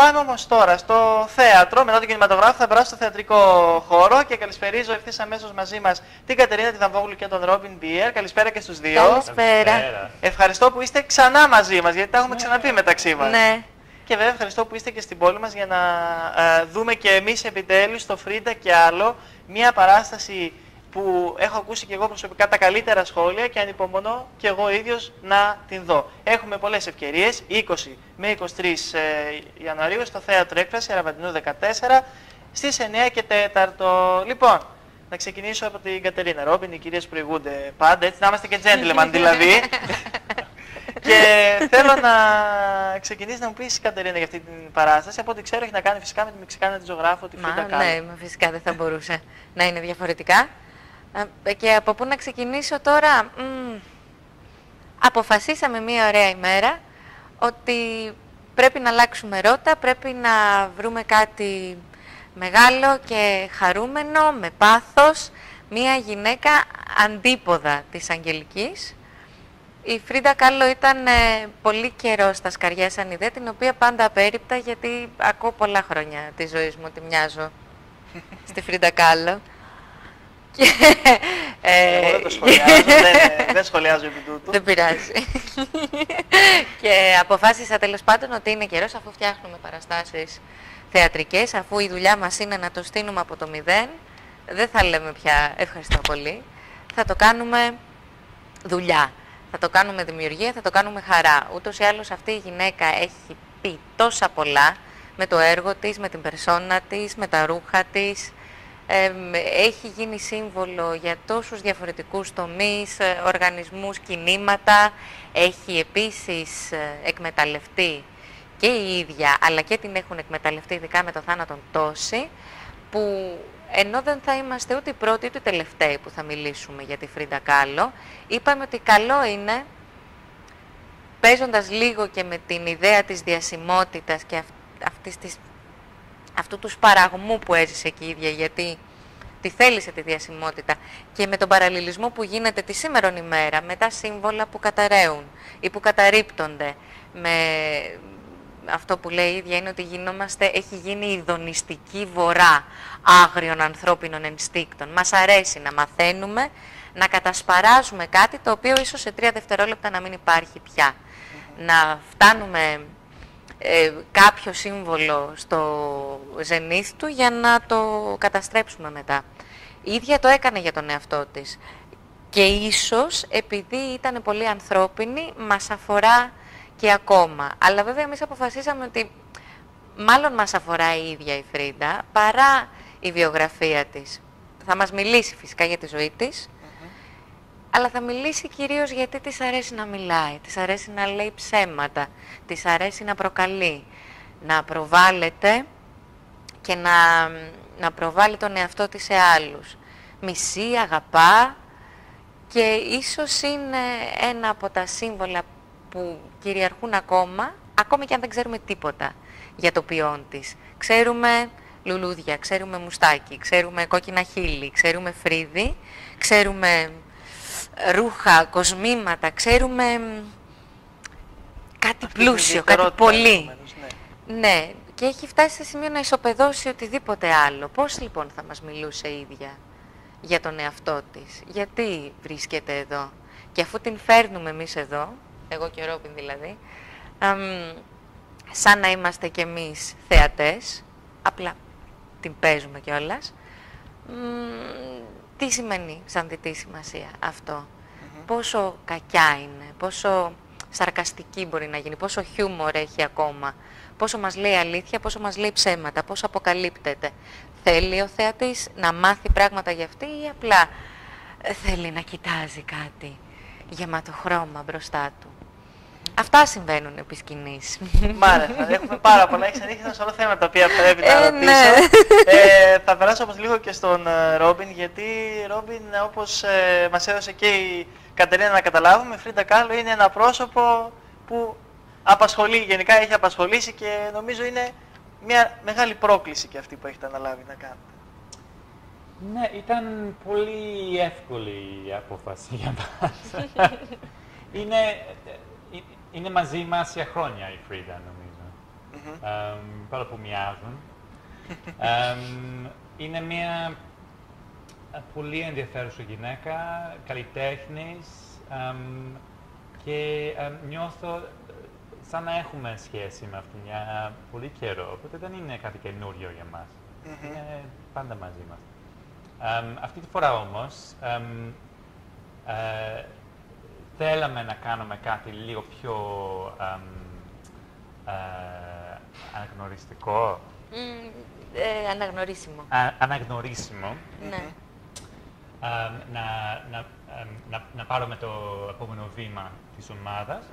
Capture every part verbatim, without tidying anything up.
πάμε όμως τώρα στο θέατρο, μετά τον κινηματογράφο θα περάσω στο θεατρικό χώρο και καλησπερίζω ευθύς αμέσως μαζί μας την Κατερίνα τη Δαμβόγλου και τον Ρόμπιν Μπιέρ. Καλησπέρα και στους δύο. Καλησπέρα. Ευχαριστώ που είστε ξανά μαζί μας, γιατί τα έχουμε ξαναπεί μεταξύ μας. Ναι. Και βέβαια ευχαριστώ που είστε και στην πόλη μας για να ε, δούμε και εμείς επιτέλους στο Φρίντα και άλλο μια παράσταση που έχω ακούσει και εγώ προσωπικά τα καλύτερα σχόλια και ανυπομονώ και εγώ ίδιος να την δω. Έχουμε πολλές ευκαιρίες, είκοσι με είκοσι τρεις Ιανουαρίου στο Θέατρο Έκφραση, Αραβαντινού δεκατέσσερα, στις εννιά και τέσσερα. Λοιπόν, να ξεκινήσω από την Κατερίνα. Ρόμπιν, οι κυρίες προηγούνται πάντα, έτσι να είμαστε και gentleman δηλαδή. Και θέλω να ξεκινήσει να μου πεις, Κατερίνα, για αυτή την παράσταση. Από ό,τι ξέρω, έχει να κάνει φυσικά με τη Μεξικάνα τη ζωγράφο, τη Φρίντα Κάλο. Ναι, φυσικά δεν θα μπορούσε να είναι διαφορετικά. Και από πού να ξεκινήσω τώρα. Μ, αποφασίσαμε μία ωραία ημέρα ότι πρέπει να αλλάξουμε ρότα, πρέπει να βρούμε κάτι μεγάλο και χαρούμενο, με πάθος, μία γυναίκα αντίποδα της Αγγελικής. Η Φρίντα Κάλο ήταν ε, πολύ καιρό στα σκαριά σαν ιδέα, την οποία πάντα απέρριπτα, γιατί ακούω πολλά χρόνια της ζωής μου ότι μοιάζω στη Φρίντα Κάλο. Και, ε, Εγώ δεν το σχολιάζω, δεν, δεν σχολιάζω επί τούτου. Δεν πειράζει. Και αποφάσισα τέλος πάντων ότι είναι καιρός, αφού φτιάχνουμε παραστάσεις θεατρικές, αφού η δουλειά μας είναι να το στείλουμε από το μηδέν, δεν θα λέμε πια ευχαριστώ πολύ, θα το κάνουμε δουλειά. Θα το κάνουμε δημιουργία, θα το κάνουμε χαρά. Ούτως ή άλλως αυτή η γυναίκα έχει πει τόσα πολλά με το έργο της, με την περσόνα της, με τα ρούχα της. Ε, έχει γίνει σύμβολο για τόσους διαφορετικούς τομείς, ε, οργανισμούς, κινήματα. Έχει επίσης ε, εκμεταλλευτεί και η ίδια, αλλά και την έχουν εκμεταλλευτεί ειδικά με το θάνατον τόσοι, που ενώ δεν θα είμαστε ούτε οι πρώτοι ούτε οι τελευταίοι που θα μιλήσουμε για τη Φρίντα Κάλο, είπαμε ότι καλό είναι, παίζοντας λίγο και με την ιδέα της διασημότητας και αυ αυτής της, αυτού του σπαραγμού που έζησε και η ίδια, γιατί τη θέλησε τη διασημότητα, και με τον παραλληλισμό που γίνεται τη σήμερον ημέρα με τα σύμβολα που καταραίουν ή που καταρρίπτονται, με αυτό που λέει η ίδια είναι ότι γινόμαστε, έχει γίνει ειδονιστική βορρά άγριων ανθρώπινων ενστίκτων. Μας αρέσει να μαθαίνουμε, να κατασπαράζουμε κάτι το οποίο ίσως σε τρία δευτερόλεπτα να μην υπάρχει πια. Mm-hmm. Να φτάνουμε ε, κάποιο σύμβολο στο ζενήθ του για να το καταστρέψουμε μετά. Η ίδια το έκανε για τον εαυτό της. Και ίσως επειδή ήταν πολύ ανθρώπινη, μας αφορά και ακόμα. Αλλά βέβαια εμείς αποφασίσαμε ότι μάλλον μας αφορά η ίδια η Φρίντα παρά η βιογραφία της. Θα μας μιλήσει φυσικά για τη ζωή της, mm-hmm. αλλά θα μιλήσει κυρίως γιατί της αρέσει να μιλάει, της αρέσει να λέει ψέματα, της αρέσει να προκαλεί, να προβάλλεται και να, να προβάλλει τον εαυτό της σε άλλους. Μισεί, αγαπά και ίσως είναι ένα από τα σύμβολα που κυριαρχούν ακόμα, ακόμη και αν δεν ξέρουμε τίποτα για το ποιόν της. Ξέρουμε λουλούδια, ξέρουμε μουστάκι, ξέρουμε κόκκινα χείλη, ξέρουμε φρύδι, ξέρουμε ρούχα, κοσμήματα, ξέρουμε κάτι αυτή πλούσιο, κάτι πολύ. Ναι. ναι, και έχει φτάσει σε σημείο να ισοπεδώσει οτιδήποτε άλλο. Πώς λοιπόν θα μας μιλούσε η ίδια για τον εαυτό της, γιατί βρίσκεται εδώ, και αφού την φέρνουμε εμείς εδώ, εγώ και ο Ρόμπιν δηλαδή, αμ, σαν να είμαστε κι εμείς θεατές, απλά την παίζουμε κιόλας. Μ, τι σημαίνει σαν δυτή σημασία αυτό, mm-hmm. πόσο κακιά είναι, πόσο σαρκαστική μπορεί να γίνει, πόσο χιούμορ έχει ακόμα, πόσο μας λέει αλήθεια, πόσο μας λέει ψέματα, πόσο αποκαλύπτεται. Θέλει ο θεατής να μάθει πράγματα για αυτή ή απλά θέλει να κοιτάζει κάτι γεματοχρώμα μπροστά του. Αυτά συμβαίνουν επί σκηνής. Μ' άρεσε. Έχουμε πάρα πολλά. Έχεις ανοίξει ένα σωρό θέματα τα οποία πρέπει να ε, ρωτήσω. Ναι. Ε, θα περάσω όμως λίγο και στον uh, Ρόμπιν, γιατί Ρόμπιν, όπως ε, μας έδωσε και η Κατερίνα να καταλάβουμε, η Φρίντα Κάλο είναι ένα πρόσωπο που απασχολεί, γενικά έχει απασχολήσει και νομίζω είναι μια μεγάλη πρόκληση και αυτή που έχετε αναλάβει να κάνετε. Ναι, ήταν πολύ εύκολη η απόφαση για μας. είναι, είναι μαζί μας για χρόνια η Φρίντα, νομίζω. Mm-hmm. ε, παρόλο που μοιάζουν. ε, είναι μια πολύ ενδιαφέρουσα γυναίκα, καλλιτέχνης, ε, και ε, νιώθω σαν να έχουμε σχέση με αυτήν για πολύ καιρό, οπότε δεν είναι κάτι καινούριο για μας. Mm-hmm. Είναι πάντα μαζί μας. Ε, αυτή τη φορά όμως, ε, ε, θέλαμε να κάνουμε κάτι λίγο πιο ε, ε, αναγνωριστικό. Mm, ε, αναγνωρίσιμο. Α, αναγνωρίσιμο. Ναι. Ε, να, να, ε, να, να πάρουμε το επόμενο βήμα της ομάδας.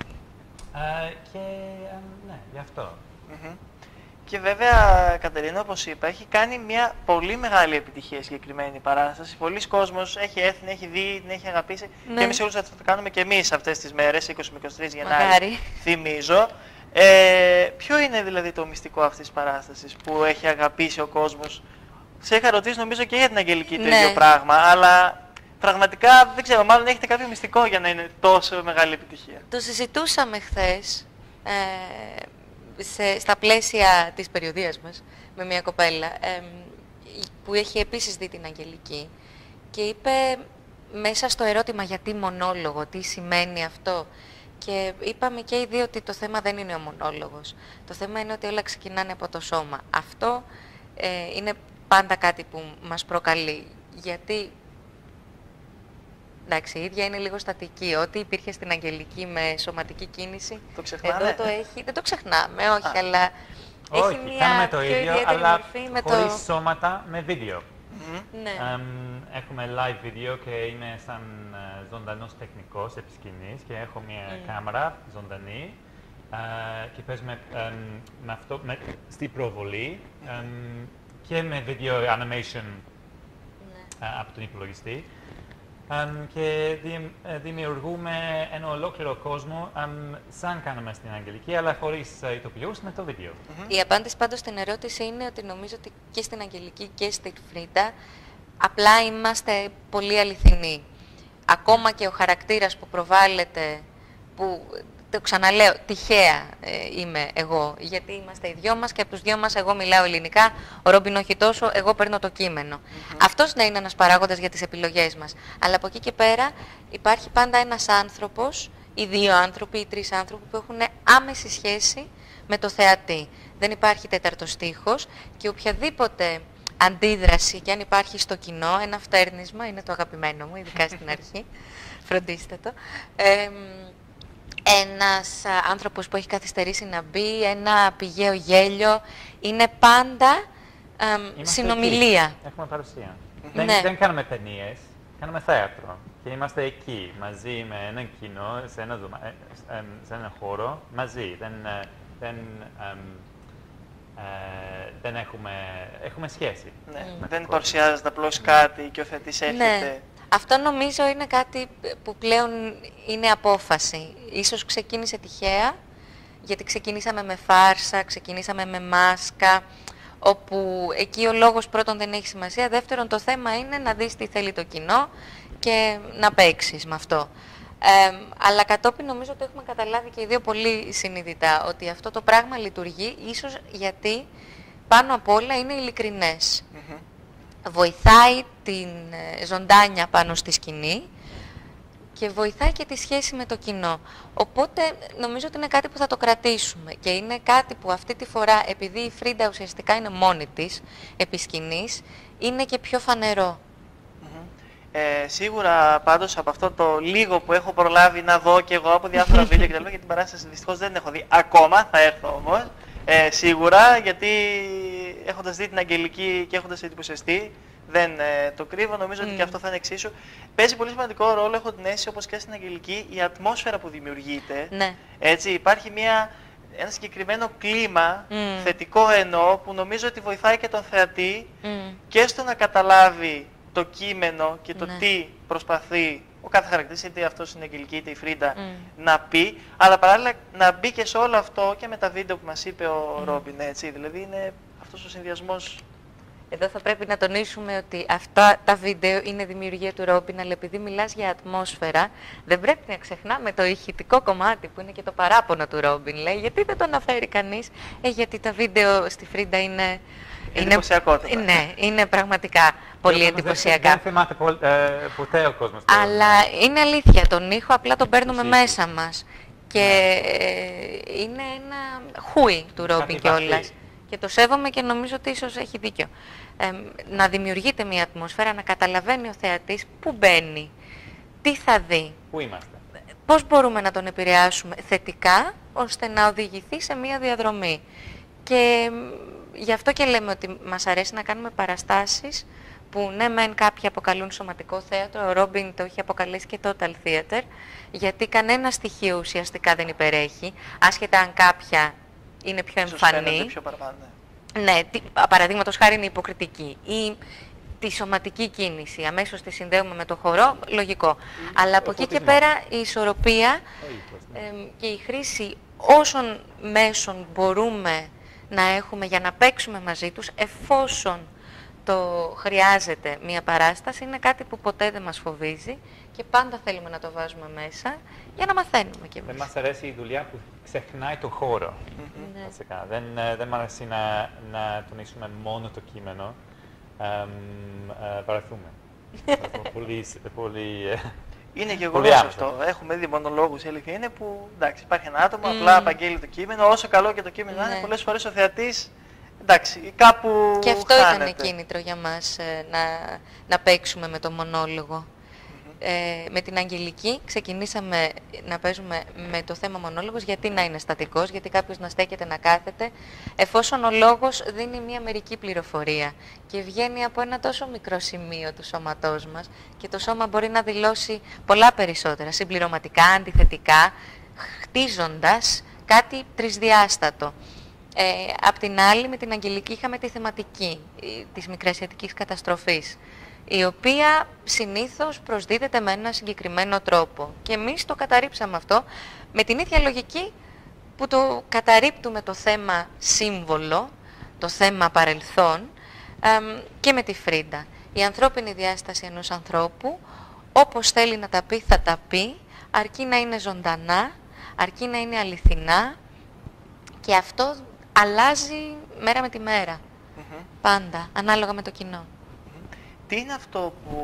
Ε, και ε, ναι, γι' αυτό. Mm-hmm. Και βέβαια, Κατερίνα, όπως είπα, έχει κάνει μια πολύ μεγάλη επιτυχία συγκεκριμένη παράσταση. Πολλοί κόσμος έχει έρθει, έχει δει, την έχει αγαπήσει. Ναι. Και εμείς όλους θα το κάνουμε και εμείς αυτές τις μέρες, είκοσι με είκοσι τρεις Γενάρη, Μακάρι. θυμίζω. Ε, ποιο είναι δηλαδή το μυστικό αυτής της παράστασης που έχει αγαπήσει ο κόσμος? Σε είχα ρωτήσει νομίζω και για την Αγγελική το ναι. ίδιο πράγμα, αλλά πραγματικά δεν ξέρω, μάλλον έχετε κάποιο μυστικό για να είναι τόσο μεγάλη επιτυχία. Το συζητούσαμε χθες. Ε, Σε, στα πλαίσια της περιοδίας μας, με μια κοπέλα, ε, που έχει επίσης δει την Αγγελική και είπε μέσα στο ερώτημα γιατί μονόλογο, τι σημαίνει αυτό, και είπαμε και οι δύο ότι το θέμα δεν είναι ο μονόλογος. Το θέμα είναι ότι όλα ξεκινάνε από το σώμα. Αυτό ε, είναι πάντα κάτι που μας προκαλεί, γιατί εντάξει, η ίδια είναι λίγο στατική. Ό,τι υπήρχε στην Αγγελική με σωματική κίνηση, το ξεχνάμε. Εδώ το έχει. Δεν το ξεχνάμε, όχι, Α. αλλά όχι, έχει μια κάνουμε το πιο ίδιο, ιδιαίτερη αλλά μορφή με χωρίς το... σώματα, με βίντεο. Mm-hmm. Ναι. Um, έχουμε live βίντεο και είναι σαν uh, ζωντανός τεχνικός επί σκηνής και έχω μια mm. κάμερα ζωντανή uh, και παίζουμε um, με αυτό, με, στη προβολή um, και με βίντεο animation uh, από τον υπολογιστή. Um, και δημιουργούμε ένα ολόκληρο κόσμο um, σαν κάνουμε στην Αγγελική, αλλά χωρίς uh, ηθοποιούς, με το βίντεο. Mm-hmm. Η απάντηση πάντως στην ερώτηση είναι ότι νομίζω ότι και στην Αγγελική και στη Φρίντα απλά είμαστε πολύ αληθινοί. Ακόμα και ο χαρακτήρας που προβάλλεται, που το ξαναλέω, τυχαία ε, είμαι εγώ, γιατί είμαστε οι δυο μας και από τους δυο μας εγώ μιλάω ελληνικά, ο Ρόμπιν όχι τόσο, εγώ παίρνω το κείμενο. Mm-hmm. Αυτός να είναι ένας παράγοντας για τις επιλογές μας. Αλλά από εκεί και πέρα υπάρχει πάντα ένας άνθρωπος, οι δύο άνθρωποι, οι τρεις άνθρωποι που έχουν άμεση σχέση με το θεατή. Δεν υπάρχει τέταρτος στίχος και οποιαδήποτε αντίδραση, και αν υπάρχει στο κοινό, ένα φτέρνισμα, είναι το αγαπημένο μου, ειδικά στην αρχή, φροντίστε το, ε, ένας άνθρωπος που έχει καθυστερήσει να μπει, ένα πηγαίο γέλιο, είναι πάντα ε, συνομιλία. Εκεί. Έχουμε παρουσία. Ναι. Δεν, δεν κάνουμε ταινίες, κάνουμε θέατρο. Και είμαστε εκεί, μαζί με έναν κοινό, σε ένα, σε ένα χώρο, μαζί. Δεν, δεν, ε, ε, δεν έχουμε, έχουμε σχέση. Ναι. Δεν παρουσιάζεται απλώς κάτι και ο θεατής έρχεται. Ναι. Αυτό νομίζω είναι κάτι που πλέον είναι απόφαση. Ίσως ξεκίνησε τυχαία, γιατί ξεκινήσαμε με φάρσα, ξεκινήσαμε με μάσκα, όπου εκεί ο λόγος πρώτον δεν έχει σημασία, δεύτερον το θέμα είναι να δεις τι θέλει το κοινό και να παίξεις με αυτό. Ε, αλλά κατόπιν νομίζω ότι έχουμε καταλάβει και οι δύο πολύ συνειδητά ότι αυτό το πράγμα λειτουργεί, ίσως γιατί πάνω απ' όλα είναι ειλικρινές. Mm-hmm. Βοηθάει την ζωντάνια πάνω στη σκηνή και βοηθάει και τη σχέση με το κοινό. Οπότε νομίζω ότι είναι κάτι που θα το κρατήσουμε και είναι κάτι που αυτή τη φορά, επειδή η Φρίντα ουσιαστικά είναι μόνη της επί σκηνής, είναι και πιο φανερό. Mm-hmm. Ε, σίγουρα πάντως από αυτό το λίγο που έχω προλάβει να δω και εγώ από διάφορα βίντεο και τα λέω, για την παράσταση δυστυχώς δεν έχω δει ακόμα, θα έρθω όμως. Ε, σίγουρα, γιατί έχοντας δει την Αγγελική και έχοντας εντυπωσιαστεί, δεν ε, το κρύβω, νομίζω mm. ότι και αυτό θα είναι εξίσου. Παίζει πολύ σημαντικό ρόλο, έχω την αίσθηση, όπως και στην Αγγελική, η ατμόσφαιρα που δημιουργείται. Ναι. Έτσι, υπάρχει μια, ένα συγκεκριμένο κλίμα, mm. θετικό εννοώ, που νομίζω ότι βοηθάει και τον θεατή mm. και στο να καταλάβει το κείμενο και το ναι. τι προσπαθεί ο κάθε χαρακτήρας, είτε αυτός είναι η Αγγελική είτε η Φρίντα, mm. να πει, αλλά παράλληλα να μπει και σε όλο αυτό και με τα βίντεο που μας είπε ο mm. Ρόμπιν, έτσι, δηλαδή είναι αυτός ο συνδυασμός Εδώ θα πρέπει να τονίσουμε ότι αυτά τα βίντεο είναι δημιουργία του Ρόμπιν, αλλά επειδή μιλάς για ατμόσφαιρα, δεν πρέπει να ξεχνάμε το ηχητικό κομμάτι που είναι και το παράπονο του Ρόμπιν. Λέει, γιατί δεν το αναφέρει κανείς, ε, γιατί τα βίντεο στη Φρίντα είναι... εντυπωσιακότητα. Ναι, είναι πραγματικά πολύ εντυπωσιακά. Δεν θυμάται ποτέ ο κόσμος. Αλλά είναι αλήθεια, τον ήχο απλά τον παίρνουμε μέσα μας. Και ε, είναι ένα χούι του Ρόμπιν κιόλας. Και το σέβομαι και νομίζω ότι ίσως έχει δίκιο. Ε, να δημιουργείται μια ατμόσφαιρα, να καταλαβαίνει ο θεατής πού μπαίνει, τι θα δει. Πού είμαστε. Πώς μπορούμε να τον επηρεάσουμε θετικά, ώστε να οδηγηθεί σε μια διαδρομή. Και γι' αυτό και λέμε ότι μας αρέσει να κάνουμε παραστάσεις που ναι μεν κάποιοι αποκαλούν σωματικό θέατρο, ο Ρόμπιν το έχει αποκαλέσει και total theater, γιατί κανένα στοιχείο ουσιαστικά δεν υπερέχει, άσχετα αν κάποια είναι πιο εμφανή. Πιο παραπάνω, ναι, ναι τι, παραδείγματος χάρη είναι υποκριτική ή τη σωματική κίνηση, αμέσως τη συνδέουμε με το χορό, λογικό. Mm, Αλλά από εκεί και πέρα η ισορροπία ε, και η χρήση όσων μέσων μπορούμε να έχουμε για να παίξουμε μαζί τους, εφόσον το χρειάζεται μια παράσταση, είναι κάτι που ποτέ δεν μας φοβίζει και πάντα θέλουμε να το βάζουμε μέσα για να μαθαίνουμε κι εμείς. Δεν μας αρέσει η δουλειά που ξεχνάει το χώρο. Mm-hmm. Βασικά. Δεν, δεν μας αρέσει να, να τονίσουμε μόνο το κείμενο. Ε, παραθούμε. πολύ, πολύ, είναι γεγονός αυτό. Έχουμε δει μονολόγους, η αλήθεια είναι που εντάξει, υπάρχει ένα άτομο, mm. απλά απαγγέλει το κείμενο, όσο καλό και το κείμενο ναι. είναι, πολλές φορές ο θεατής εντάξει, κάπου και αυτό χάνεται. Ήταν κίνητρο για μας ε, να, να παίξουμε με το μονόλογο. Mm-hmm. ε, με την Αγγελική ξεκινήσαμε να παίζουμε με το θέμα μονόλογος, γιατί να είναι στατικός, γιατί κάποιος να στέκεται να κάθεται, εφόσον ο λόγος δίνει μια μερική πληροφορία και βγαίνει από ένα τόσο μικρό σημείο του σώματός μας και το σώμα μπορεί να δηλώσει πολλά περισσότερα, συμπληρωματικά, αντιθετικά, χτίζοντας κάτι τρισδιάστατο. Ε, απ' την άλλη, με την Αγγελική είχαμε τη θεματική της μικρασιατικής καταστροφής, η οποία συνήθως προσδίδεται με ένα συγκεκριμένο τρόπο. Και εμείς το καταρρίψαμε αυτό με την ίδια λογική που το καταρρίπτουμε το θέμα σύμβολο, το θέμα παρελθόν εμ, και με τη Φρίντα. Η ανθρώπινη διάσταση ενός ανθρώπου, όπως θέλει να τα πει θα τα πει, αρκεί να είναι ζωντανά, αρκεί να είναι αληθινά και αυτό αλλάζει μέρα με τη μέρα. Mm-hmm. Πάντα, ανάλογα με το κοινό. Mm-hmm. Τι είναι αυτό που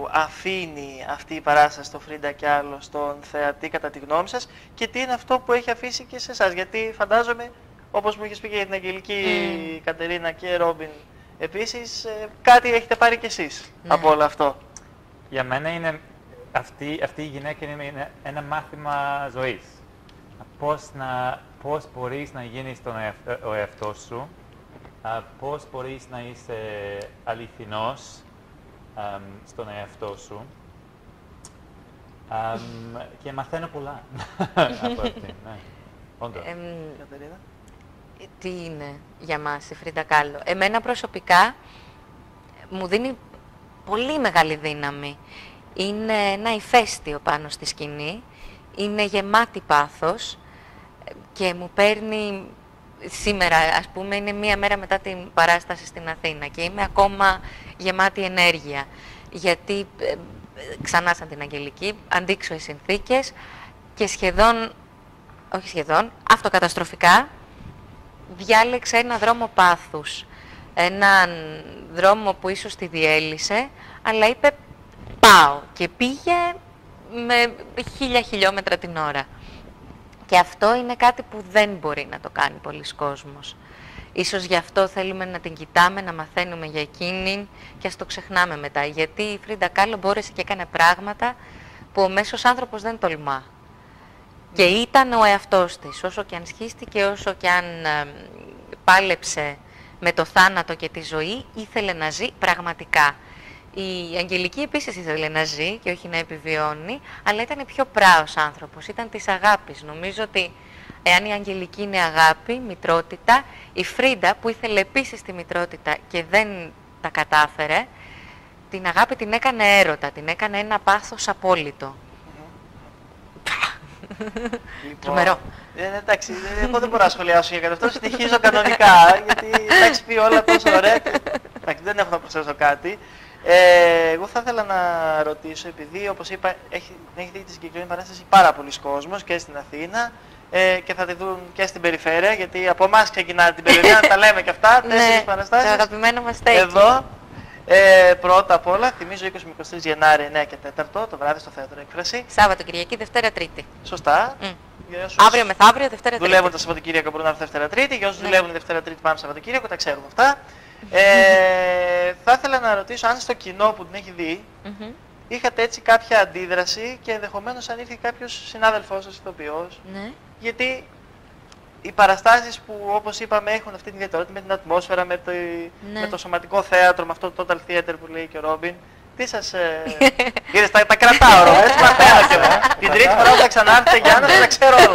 αφήνει αυτή η παράσταση στο Φρίντα κι άλλο στον θεατή κατά τη γνώμη σας και τι είναι αυτό που έχει αφήσει και σε εσάς? Γιατί φαντάζομαι, όπως μου είχες πει και για την Αγγελική mm. Κατερίνα και Ρόμπιν, επίσης κάτι έχετε πάρει κι εσείς ναι. από όλο αυτό. Για μένα είναι αυτή, αυτή η γυναίκα είναι ένα μάθημα ζωής. Πώς, να, πώς μπορείς να γίνεις τον εαυτό, ο εαυτός σου, α, πώς μπορείς να είσαι αληθινός α, στον εαυτό σου α, και μαθαίνω πολλά από αυτή. Ναι. Όντως. Ε, τι είναι για μας η Φρίντα Κάλλο? Εμένα προσωπικά μου δίνει πολύ μεγάλη δύναμη. Είναι ένα ηφαίστειο πάνω στη σκηνή, είναι γεμάτη πάθος και μου παίρνει σήμερα, ας πούμε, είναι μία μέρα μετά την παράσταση στην Αθήνα και είμαι ακόμα γεμάτη ενέργεια. Γιατί ε, ξανά σαν την Αγγελική, αντίξω οι συνθήκες και σχεδόν, όχι σχεδόν, αυτοκαταστροφικά διάλεξε ένα δρόμο πάθους. Έναν δρόμο που ίσως τη διέλυσε, αλλά είπε πάω και πήγε με χίλια χιλιόμετρα την ώρα. Και αυτό είναι κάτι που δεν μπορεί να το κάνει πολλοί κόσμος. Ίσως γι' αυτό θέλουμε να την κοιτάμε, να μαθαίνουμε για εκείνη και ας το ξεχνάμε μετά. Γιατί η Φρίντα Κάλλο μπόρεσε και έκανε πράγματα που ο μέσος άνθρωπος δεν τολμά. Και ήταν ο εαυτός της, όσο και αν σχίστηκε, όσο και αν ε, πάλεψε με το θάνατο και τη ζωή, ήθελε να ζει πραγματικά. Η Αγγελική επίσης ήθελε να ζει και όχι να επιβιώνει, αλλά ήταν πιο πράος άνθρωπος, ήταν της αγάπης. Νομίζω ότι εάν η Αγγελική είναι αγάπη, μητρότητα, η Φρίντα που ήθελε επίσης τη μητρότητα και δεν τα κατάφερε, την αγάπη την έκανε έρωτα, την έκανε ένα πάθος απόλυτο. Λοιπόν, τρομερό. Ε, εντάξει, εγώ δεν μπορώ να σχολιάσω για κάτι αυτό, συνεχίζω κανονικά, γιατί εντάξει πει όλα τόσο ωραία. Και, εντάξει, δεν έχω να προσθέσω κάτι. Ε, εγώ θα ήθελα να ρωτήσω, επειδή όπως είπα έχει, έχει δει τη συγκεκριμένη παράσταση πάρα πολλοί κόσμος και στην Αθήνα ε, και θα τη δουν και στην περιφέρεια, γιατί από εμάς ξεκινάει την περιφέρεια, τα λέμε και αυτά, τέσσερις παραστάσεις. Το αγαπημένο μας στέκει. Εδώ, ε, πρώτα απ' όλα, θυμίζω είκοσι με είκοσι τρεις Γενάρη, εννέα και τέταρτο, το βράδυ στο Θέατρο Έκφραση. Σάββατο, Κυριακή, Δευτέρα, Τρίτη. Σωστά. Mm. Όσους αύριο μεθαύριο, Δευτέρα, Τρίτη. δουλεύουν τα Σαββατοκύριακα μπορούν να έρθουν Δευτέρα Τρίτη, για όσους ναι. δουλεύουν Δευτέρα Τρίτη πάμε Σαββατοκύριακο, τα ξέρουμε αυτά. Ε, θα ήθελα να ρωτήσω αν στο κοινό που την έχει δει, Mm-hmm. είχατε έτσι κάποια αντίδραση και ενδεχομένως αν ήρθε κάποιος συνάδελφός σας ηθοποιός. Ναι. Γιατί οι παραστάσεις που όπως είπαμε έχουν αυτή την ιδιαιτερότητα με την ατμόσφαιρα, με το, ναι. με το σωματικό θέατρο, με αυτό το total theater που λέει και ο Ρόμπιν. Τι σας... Ε... Είδες, τα, τα κρατάω, Ρόμπιν, έτσι μαθαίνω και εγώ. Την τρίτη φορά που θα ξανάρθετε για να τα ξέρω όλα.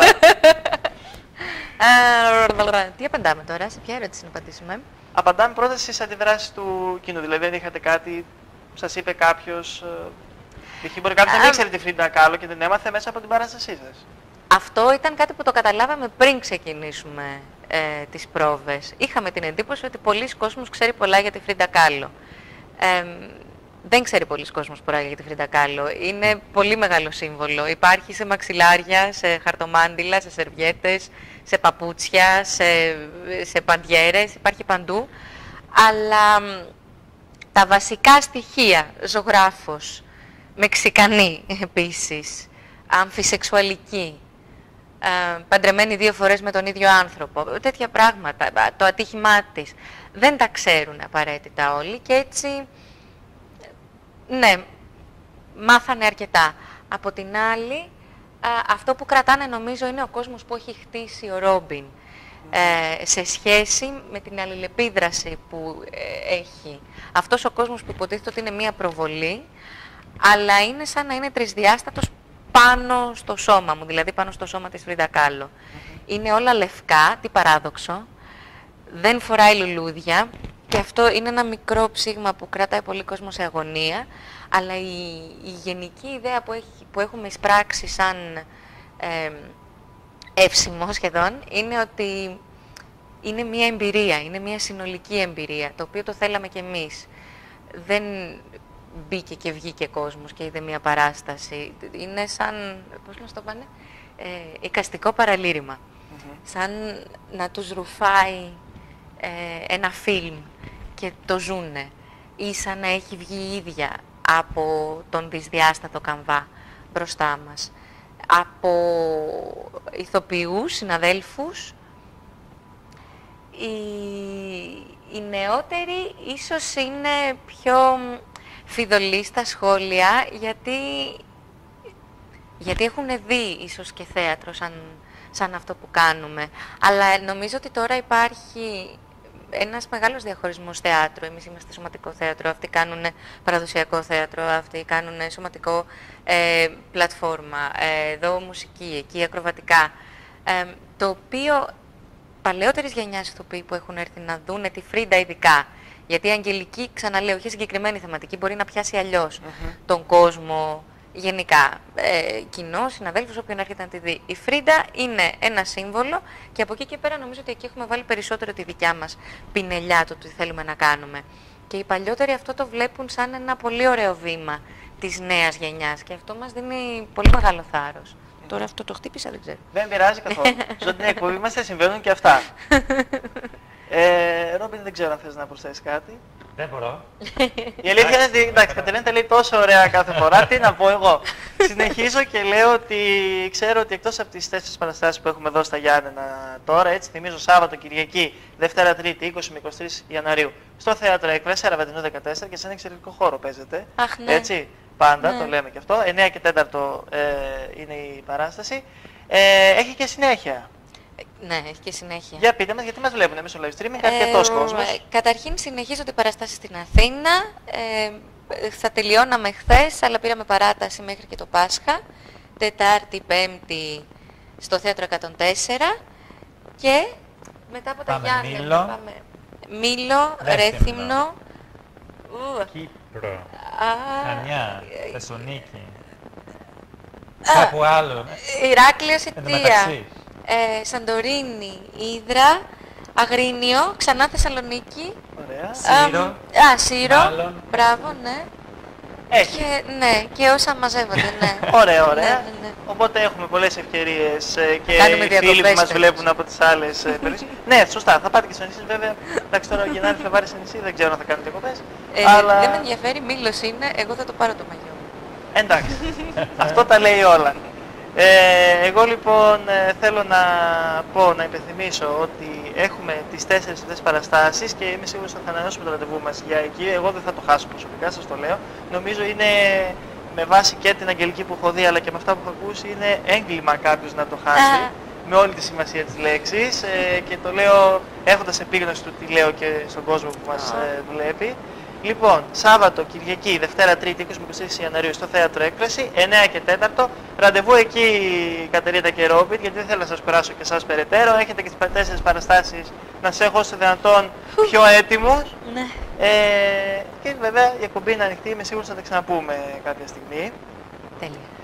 Τι απαντάμε τώρα, σε ποια ερώτηση να απαντήσουμε? Απαντάμε πρώτα στις αντιδράσεις του κοινού, δηλαδή αν είχατε κάτι που σας είπε κάποιος... π.χ. μπορεί κάποιος να μην ήξερε τη Φρίντα Κάλο και την έμαθε μέσα από την παράστασή σας. Αυτό ήταν κάτι που το καταλάβαμε πριν ξεκινήσουμε ε, τις πρόβες. Είχαμε την εντύπωση ότι πολλοί κόσμος ξέρει πολλά για τη Φρίντα Κάλο. Ε, δεν ξέρει πολλοί κόσμος πολλά για τη Φρίντα Κάλο. Είναι πολύ μεγάλο σύμβολο. Υπάρχει σε μαξιλάρια, σε χαρτομάντιλα, σε σερβιέτες, σε παπούτσια, σε, σε παντιέρες, υπάρχει παντού. Αλλά τα βασικά στοιχεία, ζωγράφος, Μεξικανή επίσης, αμφισεξουαλική, ε, παντρεμένη δύο φορές με τον ίδιο άνθρωπο, τέτοια πράγματα, το ατύχημά της, δεν τα ξέρουν απαραίτητα όλοι και έτσι, ναι, μάθανε αρκετά. Από την άλλη, α, αυτό που κρατάνε νομίζω είναι ο κόσμος που έχει χτίσει ο Ρόμπιν ε, σε σχέση με την αλληλεπίδραση που ε, έχει. Αυτός ο κόσμος που υποτίθεται ότι είναι μία προβολή, αλλά είναι σαν να είναι τρισδιάστατος πάνω στο σώμα μου, δηλαδή πάνω στο σώμα της Φρίντα Κάλο. Mm-hmm. Είναι όλα λευκά, τι παράδοξο, δεν φοράει λουλούδια και αυτό είναι ένα μικρό ψήγμα που κρατάει πολύ κόσμο σε αγωνία, αλλά η, η γενική ιδέα που, έχει, που έχουμε εισπράξει σαν ε, εύσημο σχεδόν είναι ότι είναι μια εμπειρία, είναι μια συνολική εμπειρία, το οποίο το θέλαμε κι εμείς. Δεν μπήκε και βγήκε κόσμος και είδε μια παράσταση. Είναι σαν, πώς μας το πάνε, ε, εικαστικό παραλήρημα. Mm-hmm. Σαν να τους ρουφάει ε, ένα φιλμ και το ζούνε. Ή σαν να έχει βγει η ίδια από τον δυσδιάστατο καμβά μπροστά μας. Από ηθοποιούς, συναδέλφους. Οι, οι νεότεροι ίσως είναι πιο φιδωλοί στα σχόλια, γιατί, γιατί έχουν δει ίσως και θέατρο σαν, σαν αυτό που κάνουμε. Αλλά νομίζω ότι τώρα υπάρχει ένας μεγάλος διαχωρισμός θεάτρου. Εμείς είμαστε σωματικό θέατρο, αυτοί κάνουν παραδοσιακό θέατρο, αυτοί κάνουν σωματικό ε, πλατφόρμα, ε, εδώ μουσική, εκεί ακροβατικά. Ε, το οποίο παλαιότερης γενιάς ηθοποιοί που έχουν έρθει να δούνε τη Φρίντα ειδικά, γιατί η Αγγελική, ξαναλέω, έχει συγκεκριμένη θεματική, μπορεί να πιάσει αλλιώς mm-hmm. τον κόσμο γενικά. Ε, κοινό, συναδέλφους, όποιον έρχεται να τη δει. Η Φρίντα είναι ένα σύμβολο και από εκεί και πέρα νομίζω ότι εκεί έχουμε βάλει περισσότερο τη δικιά μας πινελιά, το τι θέλουμε να κάνουμε. Και οι παλιότεροι αυτό το βλέπουν σαν ένα πολύ ωραίο βήμα της νέας γενιάς και αυτό μας δίνει πολύ μεγάλο θάρρος. Mm-hmm. Τώρα αυτό το χτύπησα, δεν ξέρω. Δεν πειράζει καθόλου. Στον εκπομπή μας συμβαίνουν και αυτά. Ε, Ρόμπιν, δεν ξέρω αν θες να προσθέσεις κάτι. Δεν μπορώ. Η αλήθεια είναι ότι εντάξει, Κατερίνα τα λέει τόσο ωραία κάθε φορά, τι να πω εγώ. Συνεχίζω και λέω ότι ξέρω ότι εκτός από τις τέσσερις παραστάσεις που έχουμε εδώ στα Γιάννενα τώρα, έτσι θυμίζω Σάββατο, Κυριακή, Δευτέρα, Τρίτη, είκοσι με είκοσι τρεις Ιανουαρίου, στο Θέατρο Έκφραση, Αραβαντινού δεκατέσσερα και σε ένα εξαιρετικό χώρο παίζεται. Αχ, ναι. Έτσι, πάντα, ναι. Το λέμε και αυτό. εννέα και τέταρτο ε, είναι η παράσταση. Ε, έχει και συνέχεια. Ναι, έχει και συνέχεια. Για πείτε μας, γιατί μας βλέπουν εμείς στο live streaming, αρκετός ε, κόσμος. Ε, καταρχήν συνεχίζονται οι παραστάσεις στην Αθήνα. Ε, θα τελειώναμε χθες, αλλά πήραμε παράταση μέχρι και το Πάσχα. Τετάρτη, Πέμπτη στο Θέατρο εκατόν τέσσερα και μετά από τα Γιάννενα Μήλο, πάμε Μήλο, Ρέθυμνο, Κύπρο, α, Χανιά, Θεσσαλονίκη, κάπου άλλο. Ηράκλειο, Σιτία, ε, Σαντορίνη, Ύδρα, Αγρίνιο, ξανά Θεσσαλονίκη. Ωραία. Σύρο. Α, α, Σύρο. Μάλλον. Μπράβο, ναι. Έχει. Και, ναι, και όσα μαζεύονται, ναι. Ωραία, ωραία. Ναι, ναι, ναι. Οπότε έχουμε πολλές ευκαιρίες ε, και Κάνουμε οι φίλοι που διακοπές μας τέλος. βλέπουν από τις άλλες ε, περιοχές. Ναι, σωστά, θα πάτε και στο νησί βέβαια. Εντάξει, τώρα Γενάρη, Φλεβάρη σε νησί, δεν ξέρω αν θα κάνετε διακοπές. Ε, αλλά... Δεν με ενδιαφέρει, Μήλος είναι, εγώ θα το πάρω το μαγιό μου. Εντάξει, αυτό τα λέει όλα. Ε, εγώ λοιπόν ε, θέλω να πω, να υπενθυμίσω ότι έχουμε τις τέσσερις αυτές παραστάσεις και είμαι σίγουρος ότι θα ανανεώσουμε το ραντεβού μας για εκεί. Εγώ δεν θα το χάσω προσωπικά, σας το λέω. Νομίζω είναι με βάση και την αγγελική που έχω δει αλλά και με αυτά που έχω ακούσει είναι έγκλημα κάποιος να το χάσει. Α. Με όλη τη σημασία της λέξης ε, και το λέω έχοντας επίγνωση του τι λέω και στον κόσμο που μας ε, βλέπει. Λοιπόν, Σάββατο, Κυριακή, Δευτέρα, Τρίτη, είκοσι με είκοσι τρεις Ιανουαρίου στο Θέατρο Έκφραση, εννέα και τέταρτο. Ραντεβού εκεί, Κατερίνα και Ρόμπιτ, γιατί δεν θέλω να σας περάσω και εσάς περαιτέρω. Έχετε και τις τέσσερις παραστάσεις να σας έχω όσο δυνατόν πιο έτοιμους. Ναι. Ε, και βέβαια η εκπομπή είναι ανοιχτή, είμαι σίγουρος να τα ξαναπούμε κάποια στιγμή. Τέλεια.